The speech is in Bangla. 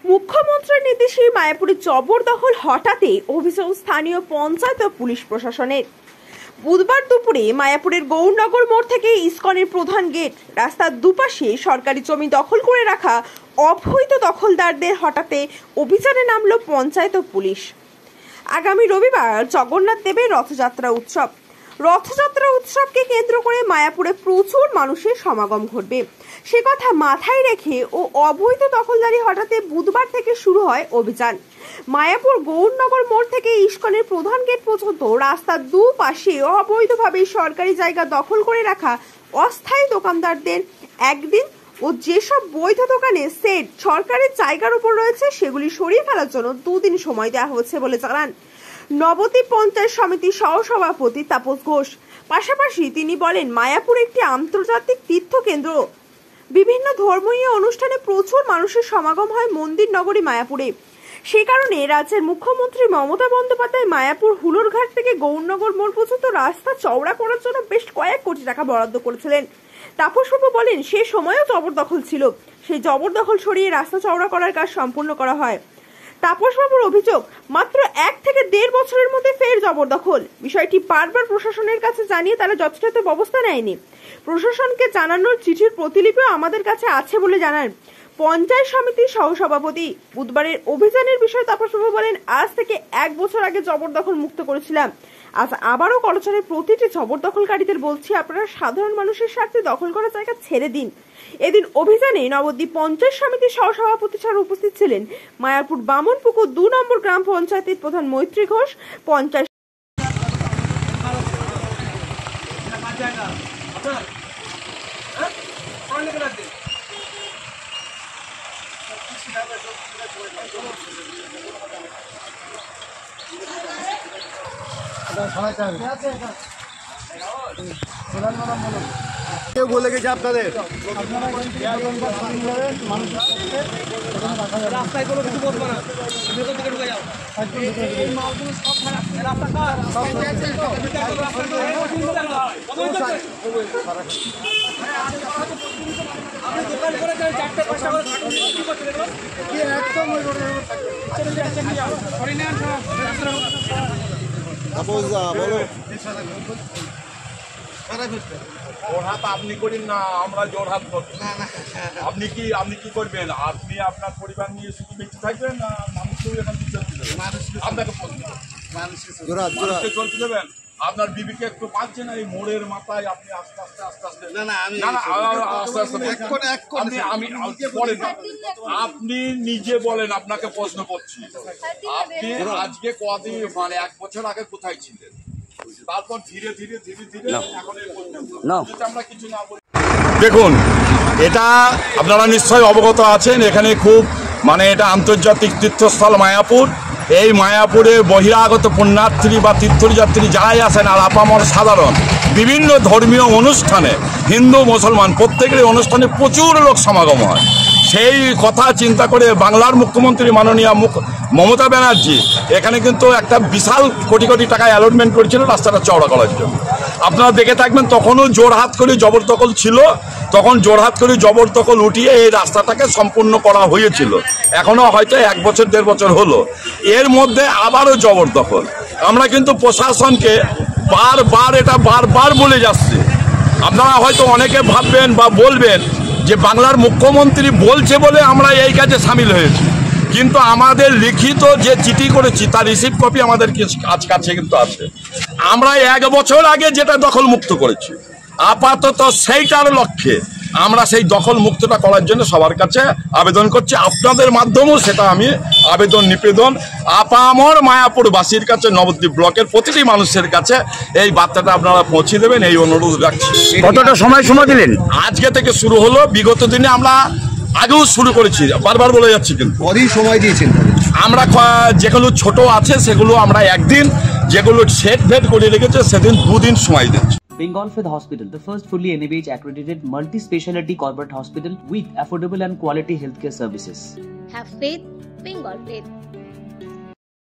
মুখ্যমন্ত্রীর নির্দেশে মায়াপুরে জবরদখল হটাতে অভিযোগ স্থানীয় পঞ্চায়েত ও পুলিশ প্রশাসনের। বুধবার দুপুরে মায়াপুরের গৌরনগর মোড় থেকে ইসকনের প্রধান গেট রাস্তার দুপাশে সরকারি জমি দখল করে রাখা অবৈধ দখলদারদের হটাতে অভিযানে নামল পঞ্চায়েত ও পুলিশ। আগামী রবিবার জগন্নাথ দেবের রথযাত্রা উৎসবকে কেন্দ্র করে মায়াপুরে প্রচুর মানুষের সমাগম ঘটবে। সে কথা মাথায় রেখে ও অবৈধ দখলদারি হটাতে বুধবার থেকে শুরু হয় অভিযান। মায়াপুর গৌরনগর মোড় থেকে ইসকনের প্রধান গেট পর্যন্ত রাস্তার দুপাশে অবৈধভাবে সরকারি জায়গা দখল করে রাখা অস্থায়ী দোকানদারদের একদিন ও যেসব বৈধ দোকানে সেট সরকারের জায়গার উপর রয়েছে সেগুলি সরিয়ে ফেলার জন্য দুদিন সময় দেওয়া হচ্ছে বলে জানান নবদ্বীপ পঞ্চায়েত সমিতির সহসভাপতি তাপস ঘোষ। পাশাপাশি তিনি বলেন, মায়াপুর একটি আন্তর্জাতিক তীর্থকেন্দ্র। বিভিন্ন ধর্মীয় অনুষ্ঠানে প্রচুর মানুষের সমাগম হয় মন্দির নগরী মায়াপুরে। সেই কারণে রাজ্যের মুখ্যমন্ত্রী মমতা বন্দ্যোপাধ্যায় মায়াপুর হুলোরঘাট থেকে গৌরনগর মোড় পর্যন্ত রাস্তা চওড়া করার জন্য বেশ কয়েক কোটি টাকা বরাদ্দ করেছিলেন। তাপসবাবু বলেন, সে সময়ও জবরদখল ছিল, সেই জবরদখল সরিয়ে রাস্তা চওড়া করার কাজ সম্পূর্ণ করা হয়। তাপসবাবুর অভিযোগ, মাত্র 1 থেকে 1.5 বছরের মধ্যে ফের জবরদখল। বিষয়টি বারবার প্রশাসনের কাছে জানিয়ে তারা যথাযথ ব্যবস্থা নেয়নি। প্রশাসনকে জানানোর চিঠির প্রতিলিপিও আমাদের কাছে আছে বলে জানান পঞ্চায়েত সমিতির সহসভাপতি। বুধবারের অভিযানের বিষয়ে তাপসবাবু বলেন, আজ থেকে 1 বছর আগে জবরদখল মুক্ত করেছিলাম। আজ আবারও কলচরের প্রতিটি জবরদখলকারীদের বলছি, আপনারা সাধারণ মানুষের স্বার্থে দখল করা জায়গা ছেড়ে দিন। এদিন অভিযানে নবদ্বীপ পঞ্চায়েত সমিতির সহসভাপতি ছাড়া উপস্থিত ছিলেন মায়াপুর বামনপুকুর 2 নম্বর গ্রাম পঞ্চায়েতের প্রধান মৈত্রী ঘোষ, পঞ্চায়েত কেউ বলে গেছে আপনাদের রাস্তায় কোনো কিছু বলবো না, ভেতর দিকে ঢুকে যাও। দোকান করে 4-5টা করে জোরহাট আপনি করেন না, আমরা জোরহাট করছি। আপনি কি করবেন? আপনি আপনার পরিবার নিয়ে শুধু বেঁচে থাকবেন না মানুষকেও এখান থেকে চলতে দেবেন? আপনাকে চলতে দেবেন? আপনার বিবিকে একটু পাচ্ছে না এই মোড়ের মাথায় আপনি আস্তে আস্তে আপনি নিজে বলেন, আপনাকে প্রশ্ন করছি, আপনি আজকে কদিন মানে 1 বছর আগে কোথায় ছিলেন? তারপর ধীরে ধীরে এখন আমরা কিছু না বলি। দেখুন, এটা আপনারা নিশ্চয়ই অবগত আছেন, এখানে খুব মানে এটা আন্তর্জাতিক তীর্থস্থল মায়াপুর। এই মায়াপুরে বহিরাগত পুণ্যার্থী বা তীর্থযাত্রী যারাই আসেন আর আপামর সাধারণ বিভিন্ন ধর্মীয় অনুষ্ঠানে হিন্দু মুসলমান প্রত্যেকের অনুষ্ঠানে প্রচুর লোক সমাগম হয়। সেই কথা চিন্তা করে বাংলার মুখ্যমন্ত্রী মাননীয় মমতা ব্যানার্জি এখানে কিন্তু একটা বিশাল কোটি কোটি টাকা অ্যালটমেন্ট করেছিল রাস্তাটা চওড়া করার জন্য। আপনারা দেখে থাকবেন, তখনও জোরহাট করে জবরদখল ছিল, তখন জোরহাট করে জবরদখল উঠিয়ে এই রাস্তাটাকে সম্পূর্ণ করা হয়েছিল। এখনও হয়তো 1 বছর 1.5 বছর হলো, এর মধ্যে আবারও জবরদখল। আমরা কিন্তু প্রশাসনকে বারবার বলে যাচ্ছি। আপনারা হয়তো অনেকে ভাববেন বা বলবেন যে বাংলার মুখ্যমন্ত্রী বলছে বলে আমরা এই কাজে সামিল হয়েছি, কিন্তু আমাদের লিখিত যে চিঠি করেছি তার রিসিভ কপি আমাদের কাছে কিন্তু আছে। আমরা 1 বছর আগে যেটা দখল মুক্ত করেছি, আপাতত সেইটার লক্ষ্যে আমরা সেই দখল মুক্তটা করার জন্য সবার কাছে আবেদন করছি। আপনাদের মাধ্যমেও সেটা আমি আবেদন নিবেদন আপামর মায়াপুরবাসীর কাছে, নবদ্বীপ ব্লকের প্রতিটি মানুষের কাছে এই বার্তাটা আপনারা পৌঁছে দেবেন, এই অনুরোধ রাখছি। কতটা সময় দিলেন? আজকে থেকে শুরু হলো, বিগত দিনে আমরা আগেও শুরু করেছি, বারবার বলে যাচ্ছি। কিন্তু কদিন সময় দিয়েছেন? আমরা যেগুলো ছোট আছে সেগুলো আমরা 1 দিন, যেগুলো সেট ভেট করে রেখেছে সেদিন 2 দিন সময় দিচ্ছি। Bengal Fifth Hospital, the first fully NABH accredited multi-speciality corporate hospital with affordable and quality healthcare services. Have faith, Bengal Faith.